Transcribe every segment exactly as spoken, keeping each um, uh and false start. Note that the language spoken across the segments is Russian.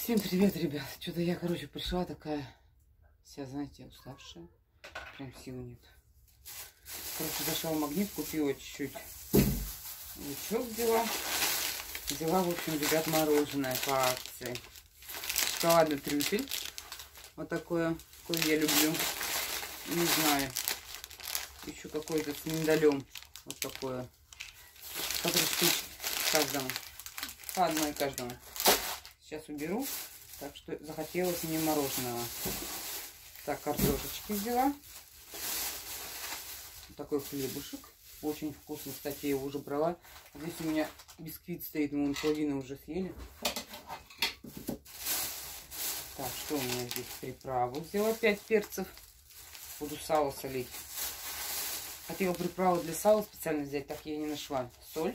Всем привет, ребят. Что-то я, короче, пришла такая вся, знаете, уставшая. Прям сил нет. Короче, зашла в Магнит, купила чуть-чуть лучок взяла. Взяла, в общем, ребят, мороженое по акции. Шоколадный трюфель. Вот такое, какое я люблю. Не знаю. Еще какой-то с миндалем. Вот такое. По три штучки каждому. По одной каждому. Сейчас уберу. Так что захотелось мне мороженого. Так, картошечки взяла. Вот такой хлебушек. Очень вкусно. Кстати, я его уже брала. Здесь у меня бисквит стоит. Мы половину уже съели. Так, что у меня здесь? Приправу взяла. пять перцев. Буду сало солить. Хотела приправу для сала специально взять. Так я не нашла. Соль.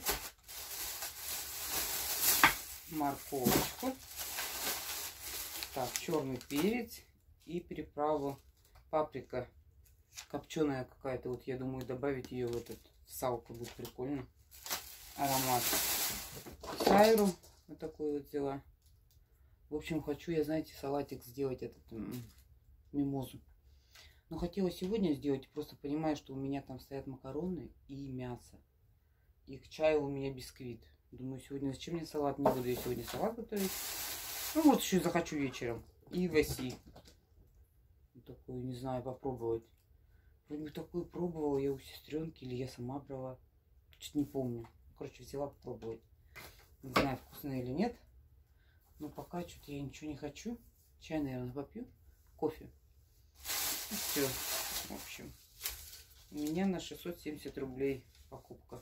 Морковочку. Так, черный перец и приправу паприка копченая какая-то. Вот я думаю добавить ее в этот в салку, будет прикольно. Аромат. Сайру вот такой вот взяла. В общем, хочу я, знаете, салатик сделать этот мимозу. Но хотела сегодня сделать, просто понимаю, что у меня там стоят макароны и мясо. И к чаю у меня бисквит. Думаю, сегодня зачем мне салат? Не буду я сегодня салат готовить. Ну, вот еще захочу вечером. И васи. Вот такую, не знаю, попробовать. Вроде бы такую пробовала я у сестренки, или я сама брала. Чуть не помню. Короче, взяла попробовать. Не знаю, вкусно или нет. Но пока что-то я ничего не хочу. Чай, наверное, попью. Кофе. И все. В общем. У меня на шестьсот семьдесят рублей покупка.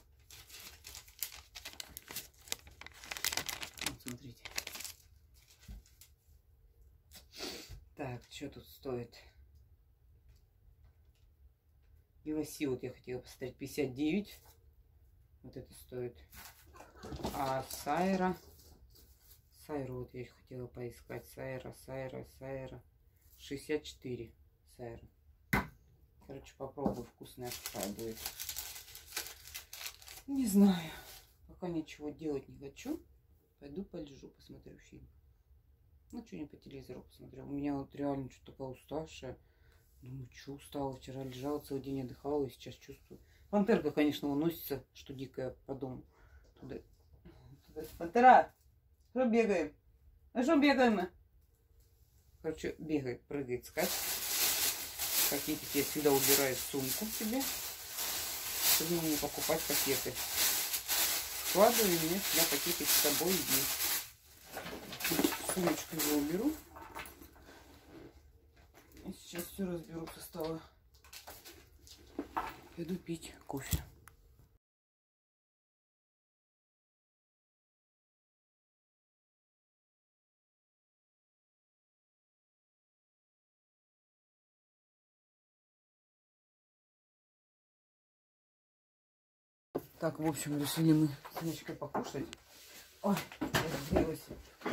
Вот, смотрите. Так, что тут стоит? Иваси, вот я хотела посмотреть, пятьдесят девять. Вот это стоит. А Сайра. Сайру вот я хотела поискать. Сайра, Сайра, Сайра. шестьдесят четыре. Сайра. Короче, попробую. Вкусная какая будет. Не знаю. Пока ничего делать не хочу. Пойду полежу, посмотрю фильм. Ну, что-нибудь по телевизору посмотрю. У меня вот реально что-то такая уставшая. Думаю, что устала. Вчера лежала, целый день отдыхала, и сейчас чувствую. Пантерка, конечно, уносится, что дикая по дому. Туда. Туда. Пантера! Что бегаем? А что бегаем мы? Короче, бегает, прыгает, скачет. Как видите, я всегда убираю сумку себе, чтобы мне покупать пакеты. Складываю, и мне всегда пакетик с собой есть. Сумочку я уберу. И сейчас все разберу со стола. Пойду пить кофе. Так, в общем, решили мы с Синочкой покушать. Ой, разгрелась.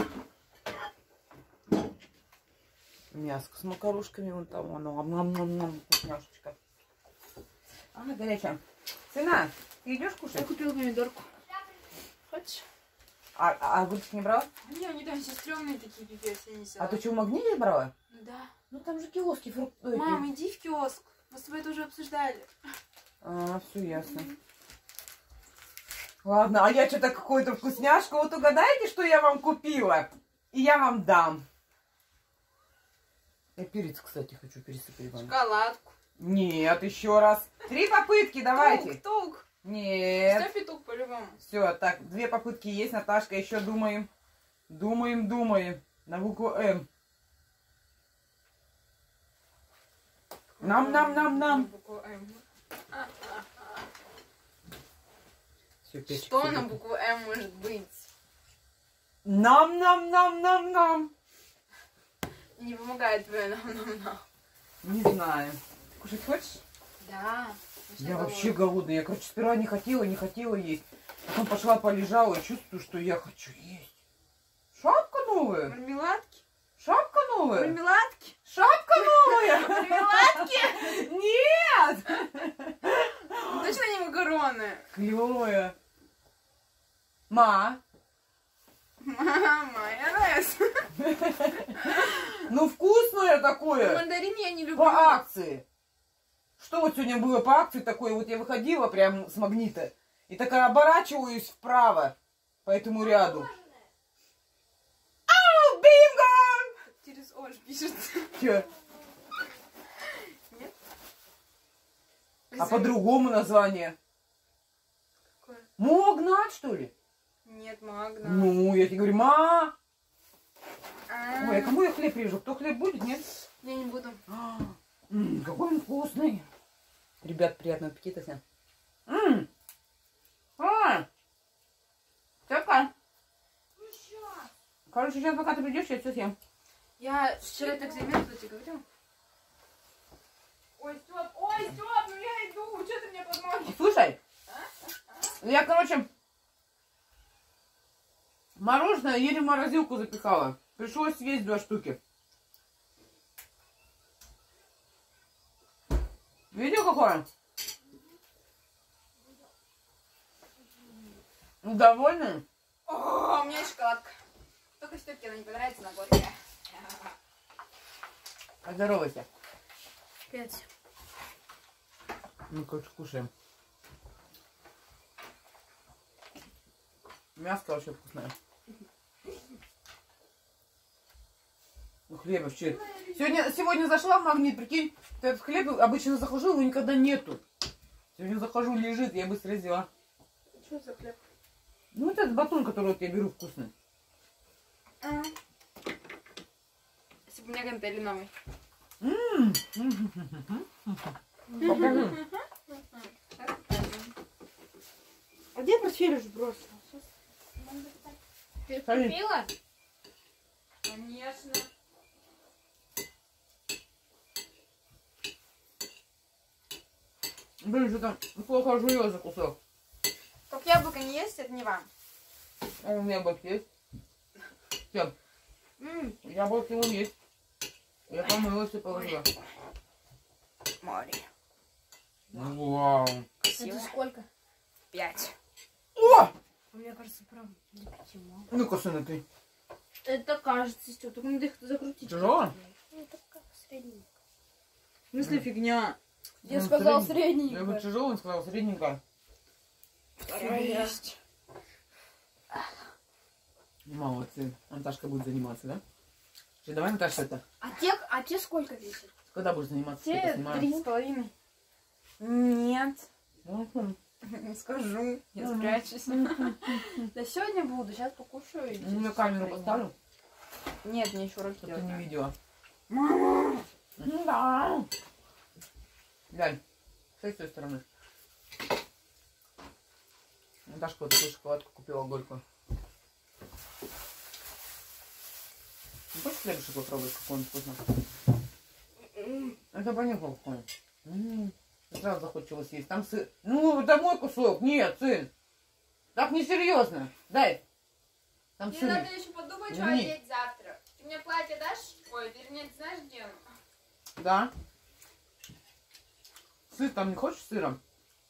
Мяско с макарушками, вон там, оно, нам-нам-нам, вкусняшечка. Она горячая. Сына, ты идешь кушать? Я купила помидорку. Хочешь? А, а огурчик не брала? Не, они там все стрёмные такие, пипец, я не взяла. А ты что, в Магните брала? Ну да. Ну там же киоски, фрукты. Мам, иди в киоск. Мы с тобой это уже обсуждали. А, все ясно. Mm-hmm. Ладно, а я что-то какую-то вкусняшку. Вот угадайте, что я вам купила? И я вам дам. Я перец, кстати, хочу пересыпать вам. Шоколадку. Нет, еще раз. Три попытки, давайте. Тук, тук. Нет. Сто петух по-любому. Все, так, две попытки есть, Наташка. Еще думаем. Думаем, думаем. На букву М. Нам-нам-нам-нам. На букву М. А, а, а. Все, перчик, что перчик. на букву М может быть? Нам-нам-нам-нам-нам. Не помогает твое нам-нам-нам. Не знаю. Ты кушать хочешь? Да. Я вообще голодная. Я, короче, сперва не хотела, не хотела есть. Потом пошла, полежала и чувствую, что я хочу есть. Шапка новая. Мармеладки? Шапка новая. Мармеладки? Шапка новая. Мармеладки? Нет. Точно не макароны? Клевая. Ма. Мама, майонез. Ну, вкусное такое. Мандарин я не люблю. По акции. Что вот сегодня было по акции такое? Вот я выходила прям с магнита. И такая оборачиваюсь вправо по этому ряду. Ау, бинго! Через Ош пишет. Че? Нет? А по-другому название? Какое? Магнат, что ли? Нет, магна. Ну, я тебе говорю, ма. А, Ой, а кому я хлеб режу? Кто хлеб будет, нет? Я не буду. А, м, какой он вкусный. Ребят, приятного аппетита всем. М. А, такая. Короче, сейчас пока ты придешь, я все съем. Я вчера так заметила, тебе говорила. Ой, Степ, ой, Степ, ну я иду, что ты мне под ноги? Слушай, я, короче, мороженое еле в морозилку запихала. Пришлось съесть два штуки. Видел, какое? Довольны? О, у меня есть шоколадка. Только Степке она не понравится, на горькая. Поздоровайся. Пять. Ну, короче, кушаем. Мяско вообще вкусное. Ну, хлеба вообще. Сегодня, сегодня зашла в магнит, прикинь, этот хлеб обычно захожу, его никогда нету. Сегодня захожу, лежит, я быстро взяла. Что за хлеб? Ну, вот этот батон, который вот я беру, вкусный. А. Если бы у меня гантели новый. М. Покажи. А где портфель уже бросила? Ты Смотри. купила? Конечно. Блин, что там плохо жует за кусок. Как яблоко не есть, это не вам. А у меня яблок есть. Все, М, яблоки вон есть. Я помылась и положила. Море. Вау. Это сколько? Пять. О! Мне кажется, правда, для пяти мало. Ну-ка, сына, ты. Это кажется, что только надо их закрутить. Тяжело? Ну, это как средненько. В смысле фигня? Я Ну, сказал средний. средненько. Я говорю, тяжело, он сказал, средненько. Есть. Молодцы. Наташка будет заниматься, да? Че, давай, Наташа, это. А те, а те сколько весят? Когда будешь заниматься? Я Те поснимаю. три с половиной. Нет. Мгм. Не скажу. Я Мгм. спрячусь. Да сегодня буду, сейчас покушаю. и Ну, я через камеру три дня. поставлю, Нет, мне еще уроки чтобы ты делать не надо. видела. Мама! Ну да. Глянь, с этой стороны. Наташка вот такую шоколадку купила горькую. Не хочешь хлебушек попробовать, какой он вкусный? Это понюхал какой. М, Сразу захотелось съесть. Там сыр. Ну, это мой кусок. Нет, сын. Так несерьезно. Дай. Там Мне сыр. надо еще подумать, что Верни. одеть завтра. Ты мне платье дашь? Ой, вернее, ты знаешь, где оно? Да. Сыр там не хочешь сыром?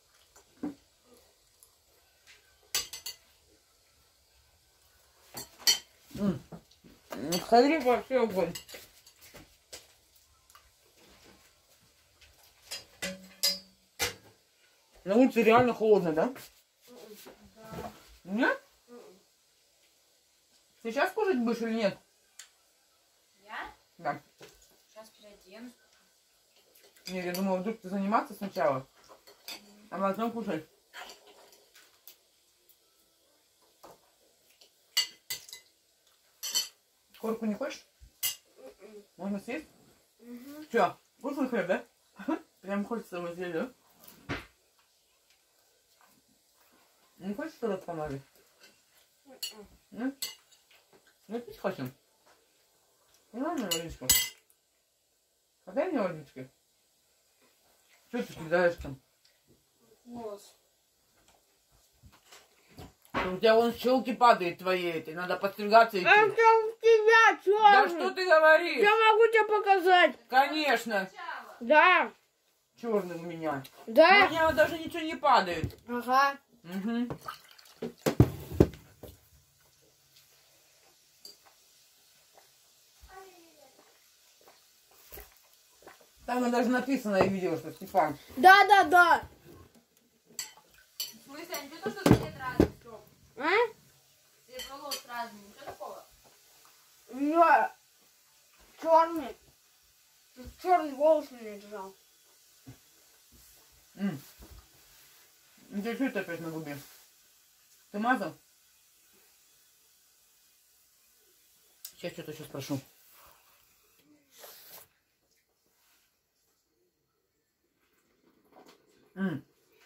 М. М, Смотри, вообще огонь. На улице реально холодно, да? Да. Нет? Сейчас кушать будешь или нет? Я? Да. Сейчас переоденусь. Нет, я думала, вдруг ты заниматься сначала, а потом кушать. Корку не хочешь? Можно съесть? Угу. Че, вкусный хлеб, да? Прям хочется его съесть, да? Не хочешь что-то помазать? Нет? Ну, пить хотим. Ну, ладно, водичку. Подай мне водички. Что ты кидаешь там? Волос. У тебя вон щелки падают твои эти, надо подстригаться идти. Это у тебя Да черный. что ты говоришь? Я могу тебе показать. Конечно, Да, черный у меня. У да. меня даже ничего не падает. Ага. Угу. Там даже написано, я видела, что Степан. Да, да, да. В смысле, а не то, что цвет разный, Тём? А? Цвет волос разный, ничего такого? У меня черный. Черный волос мне лежал. М. Ну ты что это опять на губе? Ты мазал? Сейчас что-то еще спрошу. М.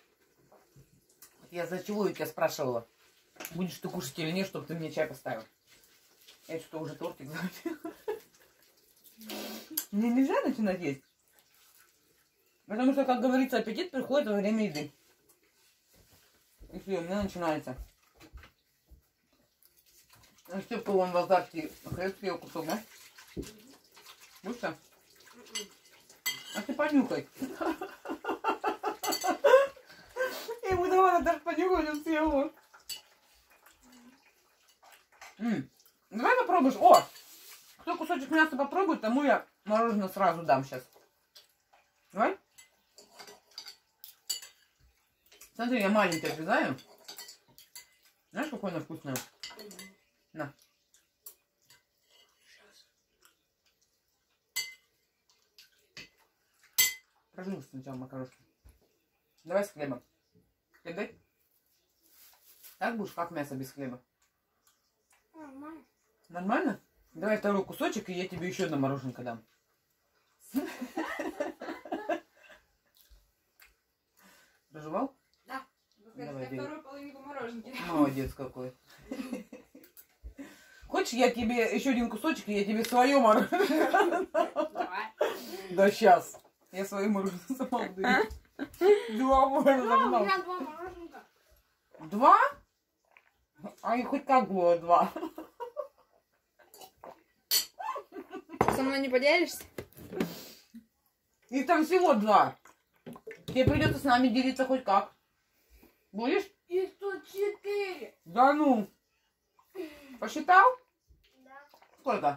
Я за чего я тебя спрашивала? Будешь ты кушать или нет, чтобы ты мне чай поставил? Я что, уже тортик захотела? Мне нельзя начинать есть. Потому что, как говорится, аппетит приходит во время еды. И все, у меня начинается. Ну, Степка вон в азарте хлеб съел кусок, да? Ну что? А ты понюхай. Я ему давала даже понюхать, он съел его. М, Давай попробуешь. О! Кто кусочек мяса попробует, тому я мороженое сразу дам сейчас. Давай. Смотри, я маленькое отрезаю. Знаешь, какое оно вкусное? На. Прожил сначала макарошки. Давай с хлебом. Хлеб дай. Так будешь, как мясо без хлеба? Нормально. Нормально? Давай второй кусочек, и я тебе еще одно мороженка дам. Проживал? Да. Давай, Я бери. вторую половинку мороженки. Молодец какой. Хочешь, я тебе еще один кусочек, и я тебе свое мороженое? Давай. Да сейчас. Я свое мороженое сама даю. Два Ну, у мороженого. меня два мороженка. Два? А и хоть как было два. Со мной не поделишься? И там всего два. Тебе придется с нами делиться хоть как. Будешь? И тут четыре. Да ну. Посчитал? Да. Сколько?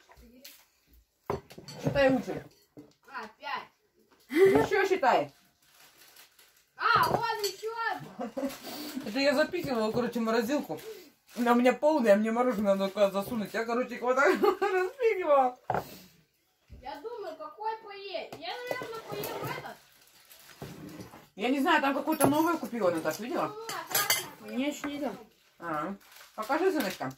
Считай лучше. А, пять. Еще считай. А, вот еще одно. Это я запихивала, короче, в морозилку. Она у меня полная, а мне мороженое надо куда засунуть. Я, короче, хватаю, распихивала. Я думаю, какой поесть. Я, наверное, поем этот. Я не знаю, там какой-то новый купила, Наташ, видела? Ну, а красный поем. Мне еще не дам. А, покажи, сыночка.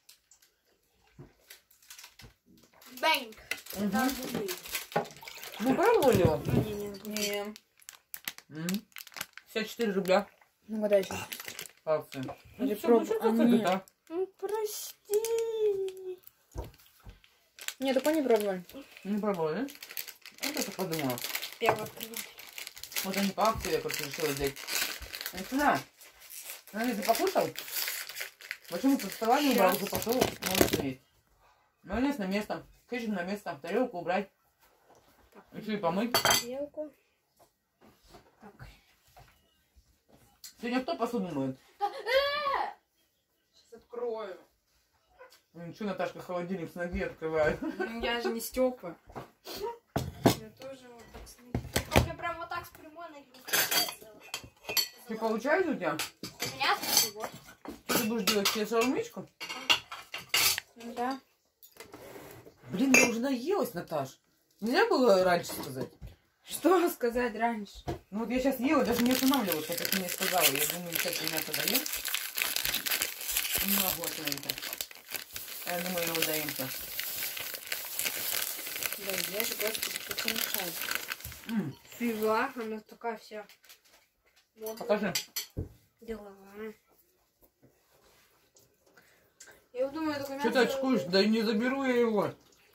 Бэнк. Угу. Вы пробовали его? Не, не, не. Не. М. пятьдесят четыре рубля. Ну, годай еще. Акция. Ну, Или всё, проб- ну что а, ты нет. это? Ну, прости. Нет, такой не пробовали. Не пробовали, да? Вот это подумала. Первый открываю. Вот они по акции, я, короче, решила взять. Ну, сюда. Смотри, ты покушал? Почему ты стола не убрал, Щас. уже пошел, можешь есть. Майонез на место, кетчуп на место, тарелку убрать. Еще и помыть. Тарелку. Так. Сегодня кто посуду моет? Сейчас открою. Ничего, Наташка холодильник с ноги открывает. Ну, я же не Степа. Я тоже вот так смотрю. У меня прям вот так с прямой ноги. Ты получается у тебя? У меня смотри, вот. Ты будешь делать себе шаурмичку? Да. Блин, я уже наелась, Наташ. Нельзя было раньше сказать? Что сказать раньше? Ну вот я сейчас ела, даже не останавливалась, как ты мне сказала. Я думаю, сейчас я мясо доем. Не могу остановиться. А я думаю, его доемся. Да, я же господи, как мешает. М, Фига, она такая вся. Вот. Покажи. Деловая. Я думаю, только Что ты очкуешь? Да не заберу я его.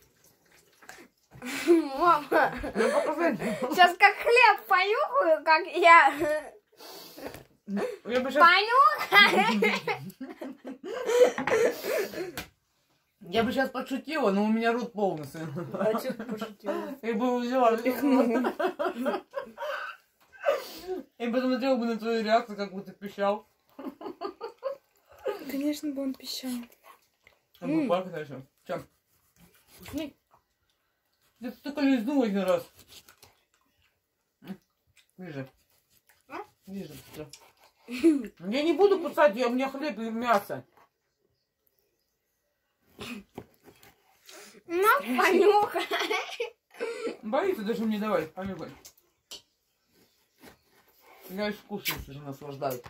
Мама, Ну показать. сейчас как хлеб понюхаю, как я Я бы сейчас, понюхаю. я бы сейчас подшутила, но у меня рот полностью. А что ты пошутила? Я бы его взяла. И посмотрела бы на твою реакцию, как бы ты пищал. Конечно бы он пищал. Он бы плакать начал. Чем? Ты только лизнула один раз. Ближе. А? Ближе. Быстро. Я не буду кусать, я, у меня хлеб и мясо. Ну, понюхай. Боится даже мне давай, понюхай. Я и вкусно наслаждаюсь.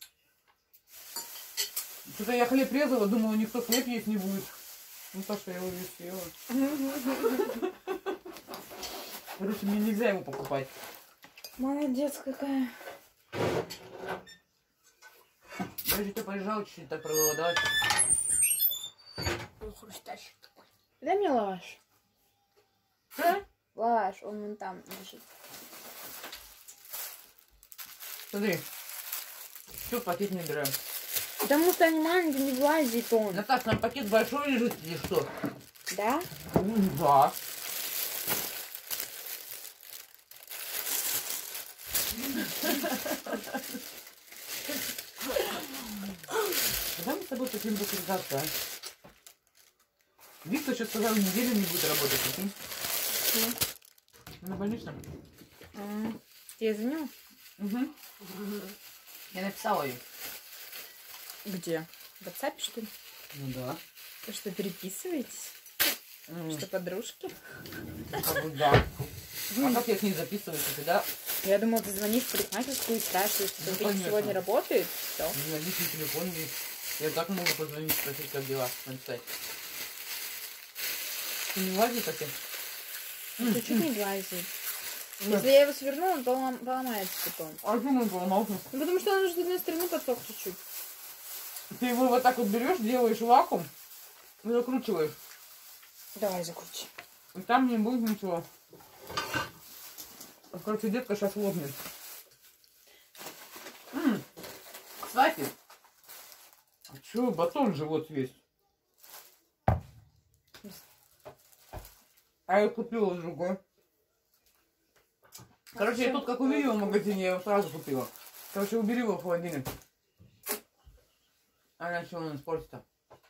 Что-то я хлеб резала, думала, никто хлеб есть не будет. Ну так что я его весь съела. Короче, мне нельзя его покупать. Молодец какая. Я же то полежала чуть-чуть, так проголодалась. Хрустящий такой. Дай мне лаваш. А? Лаваш, он вон там лежит. Смотри. Все, пакет не берем. Потому что они маленькие, не влазит он. Наташ, там пакет большой лежит или что? Да? Ну, да. Когда мы с тобой хотим покрутаться, а? Виктор сейчас сказал, неделю не будет работать, прикинь? На больничном. А, ты звонил? Угу. Я написала ей. Где? В WhatsApp, что ли? Ну да. Вы что, переписываетесь? М, Что, подружки? Как бы да. А как я с ней записываюсь, да? Я думала, ты звонишь в парикмахерскую и спрашиваешь, что Ну, Витя конечно. сегодня работает? Все. У меня личный телефон есть. Я так могу позвонить, спросить, как дела, написать. Ты не лазишь таки? Ну, чуть не влазит. Да. Если я его сверну, он полом- поломается потом. А что он поломался? Ну, потому что он уже с одной стороны подсох чуть-чуть. Ты его вот так вот берешь, делаешь вакуум и закручиваешь. Давай, закрути. И там не будет ничего. Короче, детка сейчас лопнет. М, Кстати, а чё, батон же вот есть. А я купила другой. Короче, я тут как увидела в магазине, я его сразу купила. Короче, убери его в холодильник. А иначе он испортится.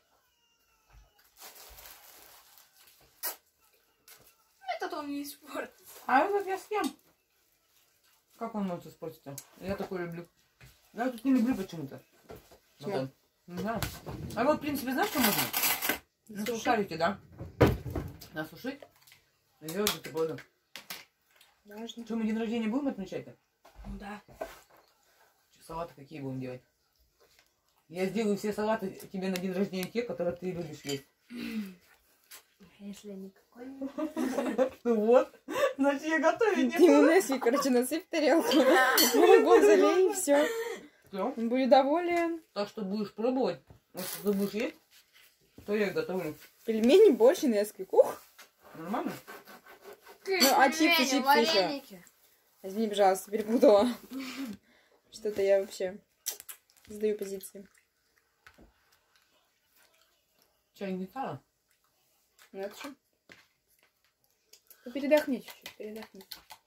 Этот он не испортит. А этот я съем. Как он может испортиться? Я такой люблю. Я тут не люблю почему-то. Чего? Не знаю. А вот, в принципе, знаешь, что можно? На Сушить. сушарики, да? Насушить. И сделать бутерброды. Важно. Что, мы день рождения будем отмечать-то? Ну да. Что, салаты какие будем делать? Я сделаю все салаты тебе на день рождения, те, которые ты любишь есть. Если никакой. Ну вот. Значит, я готовить не Ты ему Несли, короче, насыпь в тарелку. Молоко залей, и все. Всё. Он будет доволен. Так что будешь пробовать. Если ты будешь есть, то я их готовлю. Пельмени, борщ и Несли. Ух. Нормально? Ну, а чипсы, чипсы вареники. Возьми, пожалуйста, перепутала. Что-то я вообще сдаю позиции. Чай не стало? Ну, это что? Ну, передохни чуть-чуть, передохни.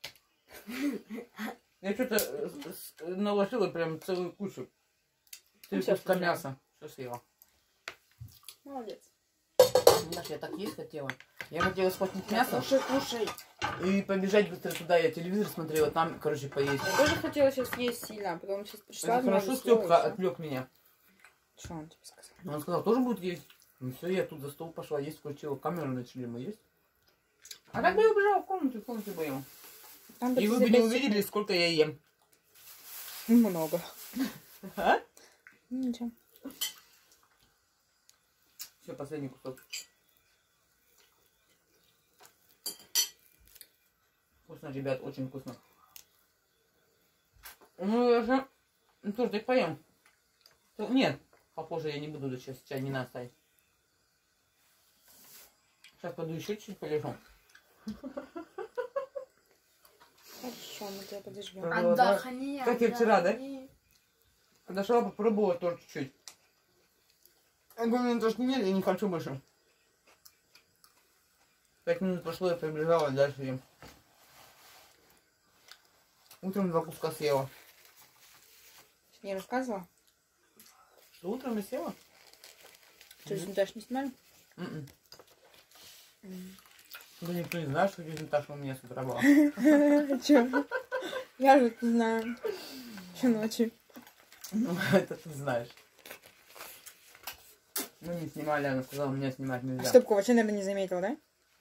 Я что-то наложила прям целую кучу. Три Ну, всё, куска что мяса. Все съела. Молодец. Знаешь, я так есть хотела. Я хотела схватить мясо Кушай, кушай. и побежать быстро туда. Я телевизор смотрела, там, короче, поесть. Я тоже хотела сейчас есть сильно, а потом сейчас пришла. Это хорошо, Степка отвлек меня. Что он тебе сказал? Но он сказал, тоже будет есть. Ну все, я тут за стол пошла есть, включила камеру, начали мы есть. А так я убежала в комнату, в комнате боем. Там И вы бы не увидели, сколько я ем. Много. А? Ничего. Все, последний кусок. Вкусно, ребят, очень вкусно. Ну, я же ну, тортик поем. То- Нет, попозже я не буду сейчас чай не наставить. Сейчас пойду еще чуть-чуть полежу. Хорошо, мы тебя подождем. Ага. Отдохни. Как и вчера, да? отдохни. Подошла, попробовала тоже чуть-чуть. Я говорю, мне тоже нет, я не хочу больше. Пять минут прошло, я прибежала, дальше ем. Утром два куска съела. Не рассказывала? Что, утром я съела? Что, Винтаж не снимали? М-м. Да никто не знает, что Винтаж у меня с утра была. Че? Я же это знаю. Еще ночью. Ну, это ты знаешь. Мы не снимали, она сказала, меня снимать нельзя. Штопку вообще, наверное, не заметил, да?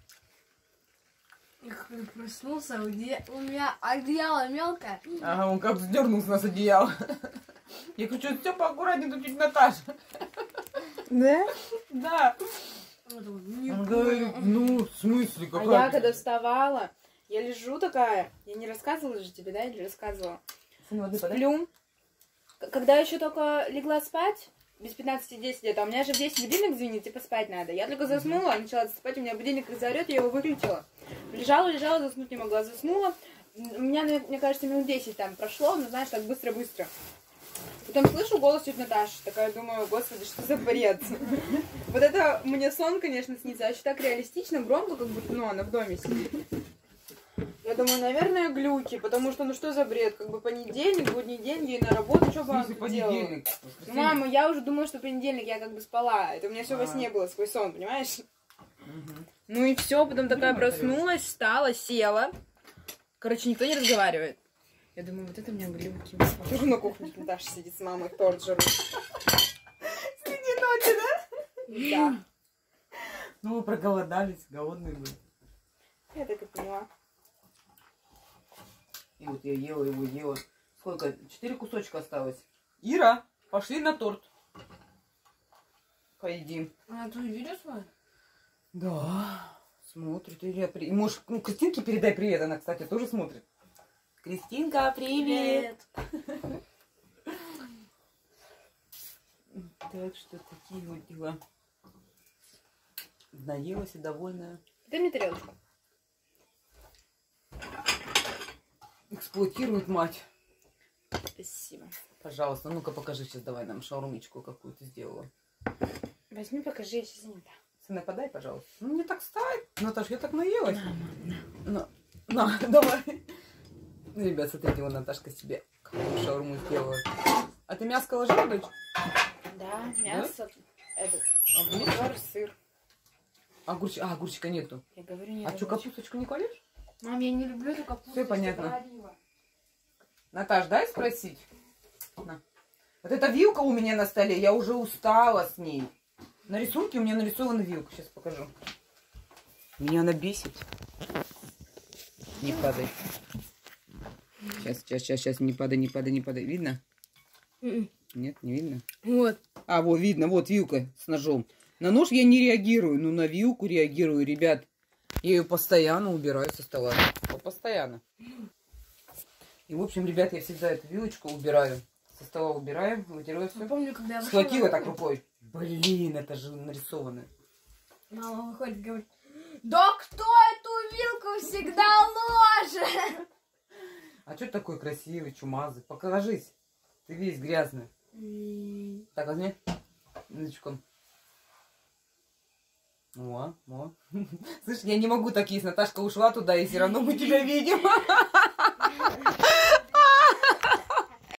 Я как проснулся, у меня, у меня одеяло мелкое. Ага, он как сдернулся нас одеяло. Я говорю, что все поаккуратнее, тут тетя Наташа. Да? Да. Не Он говорит, ну, в смысле, А какая... я когда вставала, я лежу такая, я не рассказывала же тебе, да, или рассказывала? Сплю. К- Когда еще только легла спать, без пятнадцати десять где-то, а у меня же в десять будильник звенит, типа спать надо. Я только заснула, начала спать, у меня будильник как заорет, я его выключила. Лежала, лежала, заснуть не могла, заснула. У меня, мне кажется, минут десять там прошло, но знаешь, так быстро-быстро. Потом слышу голос тети Наташи, такая думаю, господи, что за бред. Вот это мне сон, конечно, снится, а еще так реалистично, громко, как будто, ну, она в доме сидит. Я думаю, наверное, глюки, потому что, ну что за бред, как бы понедельник, будний день, ей на работу, что бы она тут делала? Понедельник. Ну, мама, я уже думала, что понедельник, я как бы спала, это у меня все во А. сне было, свой сон, понимаешь? Мгм. Ну и все, потом такая Блин, проснулась, встала, села. Короче, никто не разговаривает. Я думаю, вот это у меня глюки. Тоже на кухне Наташа сидит с мамой, торт жарут. Среди ночи, да? Да, Ну, вы проголодались, голодные были. я так и поняла. И вот я ела его, ела. Сколько? Четыре кусочка осталось. Ира, пошли на торт. Поедим. А ты видишь свой? Да, смотрит. Ира, при... Можешь, ну, Кристинке передай привет, она, кстати, тоже смотрит. Кристинка, привет. Так что такие вот дела. Наелась и довольная. Дай мне тарелочку. Эксплуатирует мать. Спасибо. Пожалуйста, ну-ка покажи сейчас, давай нам шаурмичку какую-то сделала. Возьми, покажи, я сейчас занята. Сына, подай, пожалуйста. Ну, не так ставь. Наташ, я так наелась. На, на, давай. Ну, ребят, смотрите, вот Наташка себе какую шаурму сделала. А ты мяско ложила, дочь? Да, мясо, этот, Огурчик? помидор, сыр. Огурчик. А, огурчика нету. Я говорю, не А что, капусточку не кладешь? Мам, я не люблю эту капусту. Всё понятно. что говорила. Наташ, дай спросить. На. Вот эта вилка у меня на столе, я уже устала с ней. На рисунке у меня нарисована вилка. Сейчас покажу. Меня она бесит. Не падай. Сейчас, сейчас, сейчас, сейчас. Не падай, не падай, не падай. Видно? М-м. Нет, не видно. Вот. А, вот, видно. Вот вилка с ножом. На нож я не реагирую, но на вилку реагирую, ребят. Я ее постоянно убираю со стола. Постоянно. И, в общем, ребят, я всегда эту вилочку убираю. Со стола убираю, вытираю Я все. помню, когда я вышла Схватила на так кухню, рукой. Блин, это же нарисовано. мама выходит и говорит, да кто эту вилку всегда ложит? А что ты такой красивый, чумазый? Покажись. Ты весь грязный. М, Так, возьми. Язычком. О, о. Слышь, я не могу так есть. Наташка ушла туда, и все равно мы тебя видим.